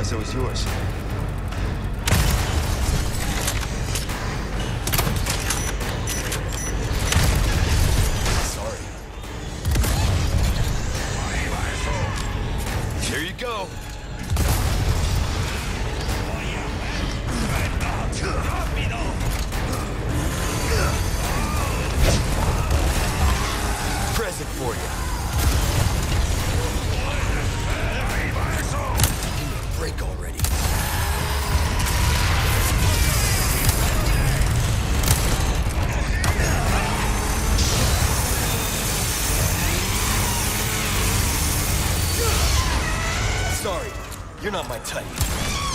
realize that was yours. Sorry. Here you go. Present for you. Give me a break already. Sorry, you're not my type.